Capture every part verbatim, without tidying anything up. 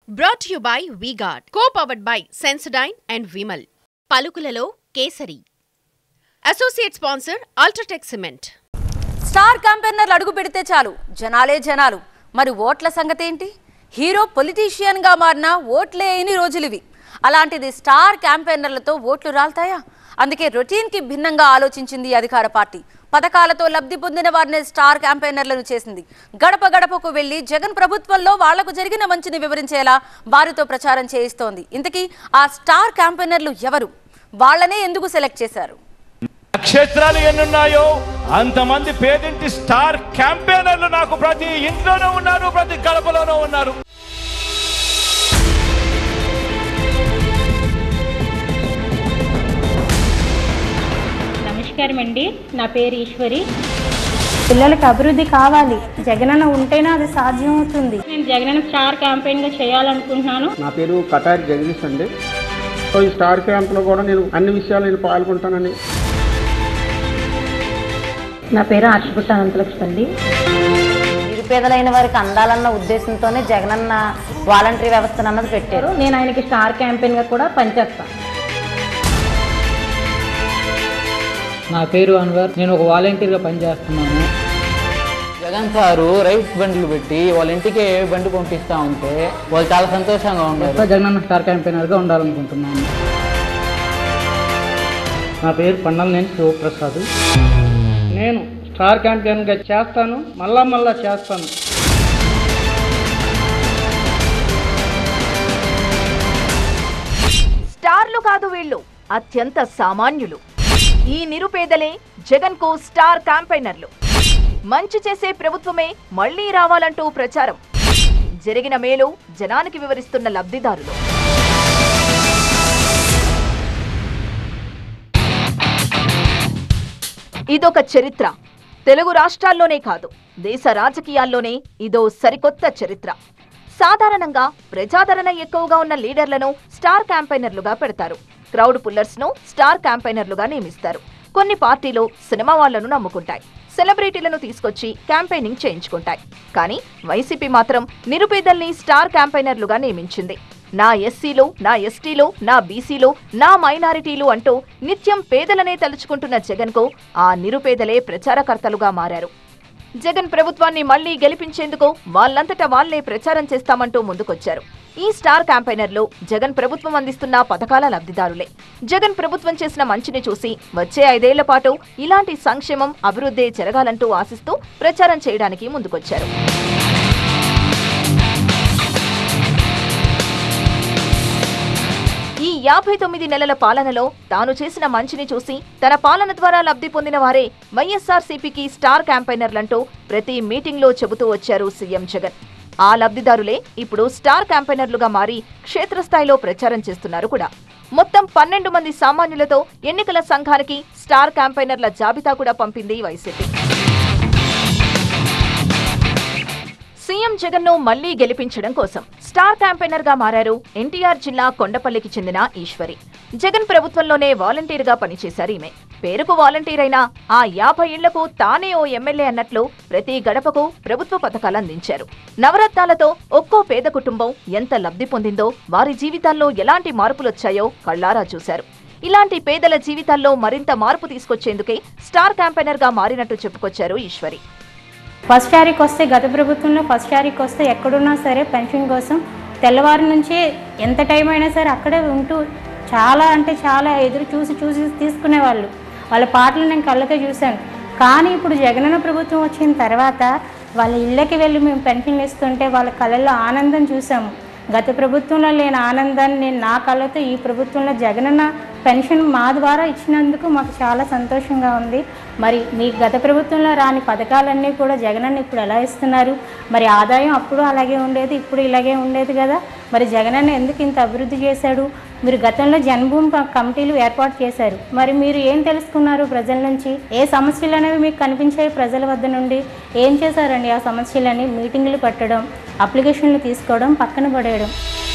Brought to you by V-Guard, co-powered by Sensodyne and Vimal. పలుకులలో Kesari. Associate sponsor UltraTech cement. Star క్యాంపెయినర్లు అడుగు పెడితే చాలు జనాలే జనాలు. మరి ఓట్ల సంగతి ఏంటి? హీరో పొలిటీషియన్ గా మారిన ఓట్లే ఎన్ని రోజులివి. అలాంటిది స్టార్ క్యాంపెయినర్లతో ఓట్లు రాల్తాయా? అందుకే రొటీన్ కి భిన్నంగా ఆలోచించింది అధికార పార్టీ. పథకాలతో లబ్ధి పొందిన వారిని స్టార్ క్యాంపెయినర్లను చేసింది. గడప గడపకు వెళ్లి జగన్ ప్రభుత్వంలో వాళ్లకు జరిగిన మంచిని వివరించేలా వారితో ప్రచారం చేయిస్తోంది. ఇంతకీ ఆ స్టార్ క్యాంపెయినర్లు ఎవరు? వాళ్ళనే ఎందుకు సెలెక్ట్ చేశారు? నక్షత్రాలు ఎన్నున్నాయో అంతమంది పేదింటి స్టార్ క్యాంపెయినర్లు నాకు ప్రతి ఇంట్లోనూ ఉన్నారు, ప్రతి గడపలోనూ ఉన్నారు. నమస్కారం అండి, నా పేరు ఈశ్వరి. పిల్లలకి అభివృద్ధి కావాలి, జగనన్న ఉంటేనే అది సాధ్యం అవుతుంది. నేను జగనన్న స్టార్ క్యాంపెయిన్ గా చేయాలనుకుంటున్నాను. నా పేరు కటారి జగదీష్ అండి. సో ఈ స్టార్ క్యాంప్లో కూడా నేను అన్ని విషయాలు నేను పాల్గొంటానని. నా పేరు ఆర్షపుట్ట అనంతలక్ష్మి అండి. నిరుపేదలైన వారికి అందాలన్న ఉద్దేశంతోనే జగనన్న వాలంటరీ వ్యవస్థను అన్నది పెట్టారు. నేను ఆయనకి స్టార్ క్యాంపెయిన్ గా కూడా పనిచేస్తాను. నా పేరు అన్వర్, నేను ఒక వాలంటీర్గా పనిచేస్తున్నాను. జగన్ సారు రైస్ బండ్లు పెట్టి వాళ్ళ ఇంటికి బండి పంపిస్తూ ఉంటే వాళ్ళు చాలా సంతోషంగా ఉన్నారు. జగనన్న స్టార్ క్యాంపెయినర్గా ఉండాలనుకుంటున్నాను. నా పేరు పండలనేని శివప్రసాద్. నేను స్టార్ క్యాంపెయిన్గా చేస్తాను, మళ్ళా మళ్ళా చేస్తాను. స్టార్లు కాదు వీళ్ళు, అత్యంత సామాన్యులు. ఈ నిరుపేదలే జగన్ కు స్టార్ క్యాంపెయినర్లు. మంచి చేసే ప్రభుత్వమే మళ్లీ రావాలంటూ ప్రచారం. జరిగిన మేలు జనానికి వివరిస్తున్న లబ్ధిదారులు. ఇదొక చరిత్ర. తెలుగు రాష్ట్రాల్లోనే కాదు, దేశ రాజకీయాల్లోనే ఇదో సరికొత్త చరిత్ర. సాధారణంగా ప్రజాదరణ ఎక్కువగా ఉన్న లీడర్లను స్టార్ క్యాంపెయినర్లుగా పెడతారు. క్రౌడ్ పుల్లర్స్ ను స్టార్ క్యాంపెయినర్లుగా నియమిస్తారు. కొన్ని పార్టీలు సినిమా వాళ్లను నమ్ముకుంటాయి, సెలబ్రిటీలను తీసుకొచ్చి క్యాంపెయినింగ్ చేయించుకుంటాయి. కానీ వైసీపీ మాత్రం నిరుపేదల్ని స్టార్ క్యాంపెయినర్లుగా నియమించింది. నా ఎస్సీలు, నా ఎస్టీలు, నా బీసీలు, నా మైనారిటీలు అంటూ నిత్యం పేదలనే తలుచుకుంటున్న జగన్ కు ఆ నిరుపేదలే ప్రచారకర్తలుగా మారారు. జగన్ ప్రభుత్వాన్ని మళ్లీ గెలిపించేందుకు వాళ్లంతటా వాళ్లే ప్రచారం చేస్తామంటూ ముందుకొచ్చారు. ఈ స్టార్ క్యాంపెయినర్లు జగన్ ప్రభుత్వం అందిస్తున్న పథకాల లబ్ధిదారులే. జగన్ ప్రభుత్వం చేసిన మంచిని చూసి వచ్చే ఐదేళ్ల పాటు ఇలాంటి సంక్షేమం, అభివృద్ధి జరగాలంటూ ఆశిస్తూ ప్రచారం చేయడానికి ముందుకొచ్చారు. ఈ యాభై తొమ్మిది నెలల పాలనలో తాను చేసిన మంచిని చూసి తన పాలన ద్వారా లబ్ధి పొందిన వారే వైఎస్ఆర్సీపీకి స్టార్ క్యాంపెయినర్లంటూ ప్రతి మీటింగ్లో చెబుతూ వచ్చారు సీఎం జగన్. ఆ లబ్ధిదారులే ఇప్పుడు స్టార్ క్యాంపెయినర్లుగా మారి క్షేత్రస్థాయిలో ప్రచారం చేస్తున్నారు కూడా. మొత్తం పన్నెండు మంది సామాన్యులతో ఎన్నికల సంఘానికి స్టార్ క్యాంపెయినర్ల జాబితా కూడా పంపింది వైసీపీ. సీఎం జగన్ ను మళ్లీ గెలిపించడం కోసం స్టార్ క్యాంపెయినర్ గా మారారు ఎన్టీఆర్ జిల్లా కొండపల్లికి చెందిన ఈశ్వరి. జగన్ ప్రభుత్వంలోనే వాలంటీర్ గా పనిచేశారు ఈమె. పేరుకు వాలంటీర్ అయినా ఆ యాభై ఏళ్లకు తానే ఓ ఎమ్మెల్యే అన్నట్లు ప్రతి గడపకు ప్రభుత్వ పథకాలు అందించారు. నవరత్నాలతో ఒక్కో పేద కుటుంబం ఎంత లబ్ధి పొందిందో, వారి జీవితాల్లో ఎలాంటి మార్పులొచ్చాయో కళ్లారా చూశారు. ఇలాంటి పేదల జీవితాల్లో మరింత మార్పు తీసుకొచ్చేందుకే స్టార్ క్యాంపెయినర్ గా మారినట్టు చెప్పుకొచ్చారు ఈశ్వరి. ఫస్ట్ తారీఖు వస్తే, గత ప్రభుత్వంలో ఫస్ట్ తారీఖు వస్తే ఎక్కడున్నా సరే పెన్షన్ కోసం తెల్లవారి నుంచే ఎంత టైం అయినా సరే అక్కడే ఉంటూ చాలా అంటే చాలా ఎదురు చూసి చూసి తీసుకునేవాళ్ళు. వాళ్ళ పాటలు నేను కళ్ళతో చూశాను. కానీ ఇప్పుడు జగనన్న ప్రభుత్వం వచ్చిన తర్వాత వాళ్ళ ఇళ్ళకి వెళ్ళి మేము పెన్షన్లు ఇస్తుంటే వాళ్ళ కళ్ళల్లో ఆనందం చూసాము. గత ప్రభుత్వంలో లేని ఆనందాన్ని నేను నా కళ్ళతో ఈ ప్రభుత్వంలో జగనన్న పెన్షన్ మా ద్వారా ఇచ్చినందుకు మాకు చాలా సంతోషంగా ఉంది. మరి మీ గత ప్రభుత్వంలో రాని పథకాలన్నీ కూడా జగనన్న ఇప్పుడు ఎలా ఇస్తున్నారు? మరి ఆదాయం అప్పుడు అలాగే ఉండేది, ఇప్పుడు ఇలాగే ఉండేది కదా. మరి జగనన్న ఎందుకు ఇంత అభివృద్ధి చేశాడు? మీరు గతంలో జన్మభూమి కమిటీలు ఏర్పాటు చేశారు. మరి మీరు ఏం తెలుసుకున్నారు ప్రజల నుంచి? ఏ సమస్యలు అనేవి మీకు కనిపించాయి ప్రజల వద్ద నుండి? ఏం చేశారండి ఆ సమస్యలని? మీటింగులు పెట్టడం, అప్లికేషన్లు తీసుకోవడం, పక్కన పడేయడం.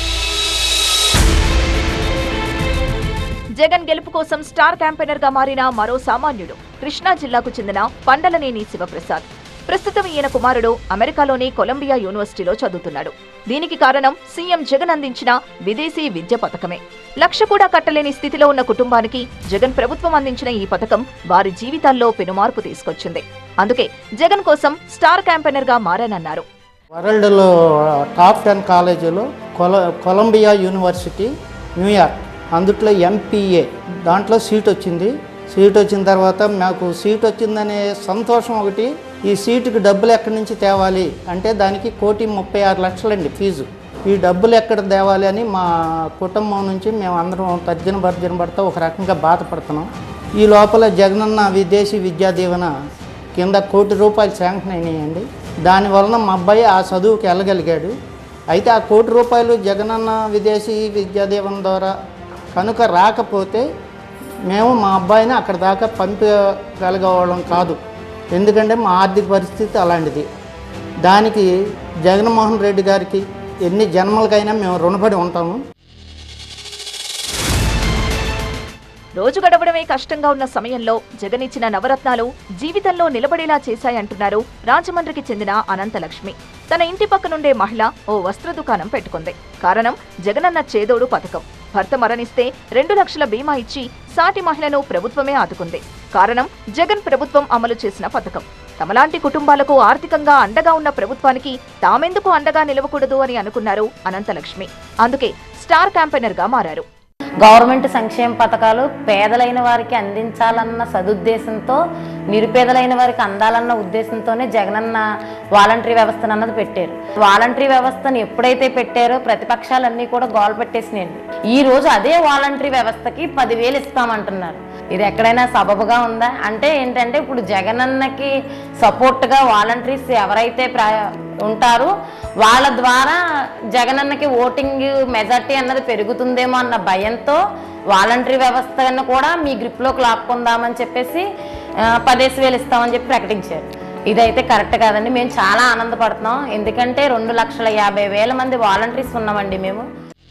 జగన్ గెలుపు కోసం స్టార్ క్యాంపెయినర్ గా మారిన మరో సామాన్యుడు కృష్ణా జిల్లాకు చెందిన పండలనేని శివప్రసాద్. ప్రస్తుతం ఈయన కుమారుడు అమెరికాలోని కొలంబియా యూనివర్సిటీలో చదువుతున్నాడు. దీనికి కారణం సీఎం జగన్ అందించిన విదేశీ విద్య పథకమే. లక్ష కూడా కట్టలేని స్థితిలో ఉన్న కుటుంబానికి జగన్ ప్రభుత్వం అందించిన ఈ పథకం వారి జీవితాల్లో పెనుమార్పు తీసుకొచ్చింది. అందుకే జగన్ కోసం స్టార్ క్యాంపెయినర్ గా మారానన్నారు. వరల్డ్లో టాప్ టెన్ కాలేజీలో కొల కొలంబియా యూనివర్సిటీ న్యూయార్క్, అందుట్లో ఎంపీఏ దాంట్లో సీట్ వచ్చింది. సీట్ వచ్చిన తర్వాత మాకు సీట్ వచ్చిందనే సంతోషం ఒకటి. ఈ సీటుకి డబ్బులు ఎక్కడి నుంచి తేవాలి అంటే దానికి కోటి ముప్పై ఆరు లక్షలండి ఫీజు. ఈ డబ్బులు ఎక్కడ తేవాలి అని మా కుటుంబం నుంచి మేము అందరం తర్జన భర్జన పడతా ఒక రకంగా బాధపడుతున్నాం. ఈ లోపల జగనన్న విదేశీ విద్యా దీవెన కింద కోటి రూపాయలు శాంక్షన్ అయినాయండి. దానివలన మా అబ్బాయి ఆ చదువుకి వెళ్ళగలిగాడు. అయితే ఆ కోటి రూపాయలు జగనన్న విదేశీ విద్యా దీవెన ద్వారా కనుక రాకపోతే మేము మా అబ్బాయిని అక్కడ దాకా పంపగలిగేవాళ్ళం కాదు. ఎందుకంటే మా ఆర్థిక పరిస్థితి అలాంటిది. దానికి జగన్మోహన్ రెడ్డి గారికి ఎన్ని జన్మలకైనా మేము రుణపడి ఉంటాము. రోజు గడవడమే కష్టంగా ఉన్న సమయంలో జగన్ ఇచ్చిన నవరత్నాలు జీవితంలో నిలబడేలా చేశాయంటున్నారు రాజమండ్రికి చెందిన అనంతలక్ష్మి. తన ఇంటి పక్కనుండే మహిళ ఓ వస్త్ర దుకాణం పెట్టుకుంది. కారణం జగనన్న చేదోడు పథకం. భర్త మరణిస్తే రెండు లక్షల బీమా ఇచ్చి సాటి మహిళను ప్రభుత్వమే ఆదుకుంది. కారణం జగన్ ప్రభుత్వం అమలు చేసిన పథకం. తమలాంటి కుటుంబాలకు ఆర్థికంగా అండగా ఉన్న ప్రభుత్వానికి తామెందుకు అండగా నిలవకూడదు అని అనుకున్నారు అనంతలక్ష్మి. అందుకే స్టార్ క్యాంపెయినర్ గా మారారు. గవర్నమెంట్ సంక్షేమ పథకాలు పేదలైన వారికి అందించాలన్న సదుద్దేశంతో, నిరుపేదలైన వారికి అందాలన్న ఉద్దేశంతోనే జగనన్న వాలంటరీ వ్యవస్థను అన్నది పెట్టారు. వాలంటరీ వ్యవస్థను ఎప్పుడైతే పెట్టారో ప్రతిపక్షాలన్నీ కూడా గోల పెట్టేసినాయండి. ఈ రోజు అదే వాలంటరీ వ్యవస్థకి పదివేలు ఇస్తామంటున్నారు. ఇది ఎక్కడైనా సబబుగా ఉందా? అంటే ఏంటంటే ఇప్పుడు జగనన్నకి సపోర్ట్గా వాలంటరీస్ ఎవరైతే ప్రా ఉంటారో వాళ్ళ ద్వారా జగనన్నకి ఓటింగ్ మెజార్టీ అన్నది పెరుగుతుందేమో అన్న భయంతో వాలంటరీ వ్యవస్థను కూడా మీ గ్రిప్లోకి లాక్కుందామని చెప్పేసి పదేసి వేలు ఇస్తామని చెప్పి ప్రకటించారు. ఇదైతే కరెక్ట్ కాదండి. మేము చాలా ఆనందపడుతున్నాం. ఎందుకంటే రెండు లక్షల యాభై వేల మంది వాలంటీర్స్ ఉన్నామండి మేము.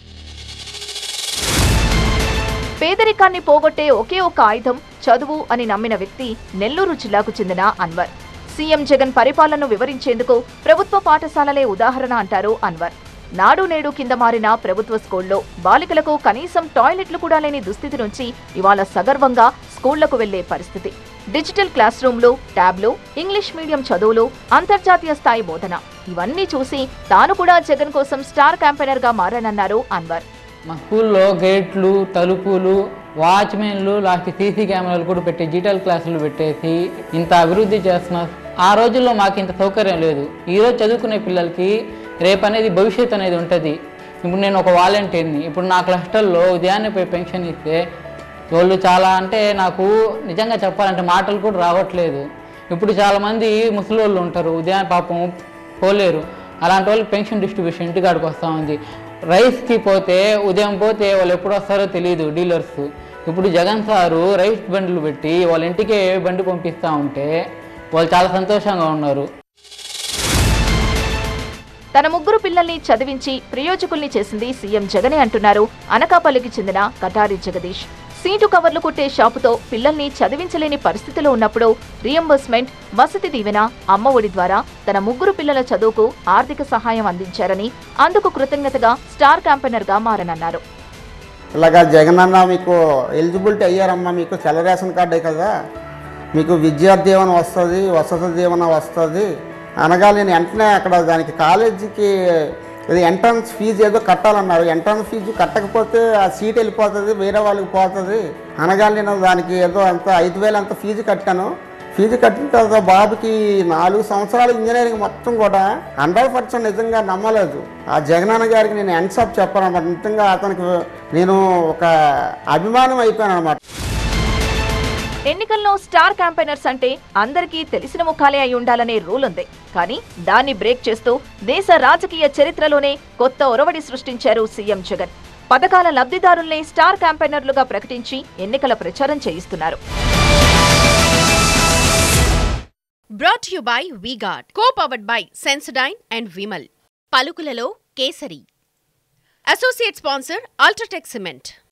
పేదరికాన్ని పోగొట్టే ఒకే ఒక ఆయుధం చదువు అని నమ్మిన వ్యక్తి నెల్లూరు జిల్లాకు చెందిన అన్వర్. సీఎం జగన్ పరిపాలనను వివరించేందుకు ప్రభుత్వ పాఠశాలలే ఉదాహరణ అంటారు అన్వర్. నాడు నేడు కింద మారిన ప్రభుత్వ స్కూల్లో బాలికలకు కనీసం టాయిలెట్లు కూడా లేని దుస్థితి నుంచి ఇవాళ సగర్వంగా స్కూళ్లకు వెళ్లే పరిస్థితి. డిజిటల్ క్లాస్ రూమ్లు, ట్యాబ్లు, ఇంగ్లీష్ మీడియం చదువులు, అంతర్జాతీయ స్థాయి బోధన ఇవన్నీ చూసి తాను కూడా జగన్ కోసం స్టార్ క్యాంపెయినర్ గా మారానన్నారు అన్వర్. మా స్కూల్లో గేట్లు, తలుపులు, వాచ్మెన్లు, లాస్ట్ సీసీ కెమెరాలు కూడా పెట్టి డిజిటల్ క్లాసులు పెట్టేసి ఇంత అభివృద్ధి చేస్తున్నారు. ఆ రోజుల్లో మాకు ఇంత సౌకర్యం లేదు. ఈరోజు చదువుకునే పిల్లలకి రేపు అనేది భవిష్యత్తు అనేది ఉంటుంది. ఇప్పుడు నేను ఒక వాలంటీర్ని. ఇప్పుడు నా క్లస్టర్లో ఉదయాన్నే పోయి పెన్షన్ ఇస్తే వాళ్ళు చాలా అంటే నాకు నిజంగా చెప్పాలంటే మాటలు కూడా రావట్లేదు. ఇప్పుడు చాలామంది ముసలి వాళ్ళు ఉంటారు, ఉదయం పాపం పోలేరు. అలాంటి వాళ్ళు పెన్షన్ డిస్ట్రిబ్యూషన్ ఇంటికాడికి వస్తూ ఉంది. రైస్కి పోతే ఉదయం పోతే వాళ్ళు ఎప్పుడు వస్తారో తెలియదు డీలర్స్. ఇప్పుడు జగన్ సారు రైస్ బండ్లు పెట్టి వాళ్ళ ఇంటికే బండి పంపిస్తూ ఉంటే వాళ్ళు చాలా సంతోషంగా ఉన్నారు. తన ముగ్గురు పిల్లల్ని చదివించి ప్రయోజకుల్ని చేసింది సీఎం జగనే అంటున్నారు అనకాపల్లికి చెందిన కటారి జగదీష్. సీటు కవర్లు కుట్టే షాపుతో పిల్లల్ని చదివించలేని పరిస్థితిలో ఉన్నప్పుడు రీఎంబర్స్మెంట్, వసతి దీవెన, అమ్మ ఒడి ద్వారా తన ముగ్గురు పిల్లల చదువుకు ఆర్థిక సహాయం అందించారని, అందుకు కృతజ్ఞతగా స్టార్ క్యాంపెయినర్ గా మారనన్నారు. ఇలాగా జగనన్న మీకు ఎలిజిబిలిటీ అయ్యారమ్మా, మీకు తెల్ల రేషన్ కార్డే కదా, మీకు విద్యా దీవెన వస్తుంది, వసతి దీవెన వస్తుంది అనగా నేను వెంటనే అక్కడ దానికి కాలేజీకి ఇది ఎంట్రన్స్ ఫీజు ఏదో కట్టాలన్నారు. ఎంట్రన్స్ ఫీజు కట్టకపోతే ఆ సీట్ వెళ్ళిపోతుంది, వేరే వాళ్ళకి పోతుంది అనగా నేను దానికి ఏదో అంత ఐదు వేలు అంత ఫీజు కట్టాను. ఫీజు కట్టిన తర్వాత బాబుకి నాలుగు సంవత్సరాలు ఇంజనీరింగ్ మొత్తం కూడా హండ్రెడ్ పర్సెంట్ నిజంగా నమ్మలేదు. ఆ జగనన్న గారికి నేను ఎన్సాప్ చెప్పానమాట. నిజంగా అతనికి నేను ఒక అభిమానం అయిపోయాను అనమాట. ఎన్నికల్లో స్టార్ క్యాంపెయినర్స్ అంటే అందరికీ తెలిసిన ముఖాలే అయి ఉండాలనే రూల్ ఉంది. కానీ దాన్ని బ్రేక్ చేస్తూ దేశ రాజకీయ చరిత్రలోనే కొత్త ఒరవడి సృష్టించారు సీఎం జగన్. పథకాల లబ్ధిదారుల్ని స్టార్ క్యాంపెయినర్లుగా ప్రకటించి ఎన్నికల ప్రచారం చేయిస్తున్నారు. Brought you by V-Guard, co-powered by Sensodyne and Vimal. పలుకులలో Kesari. Associate sponsor UltraTech cement.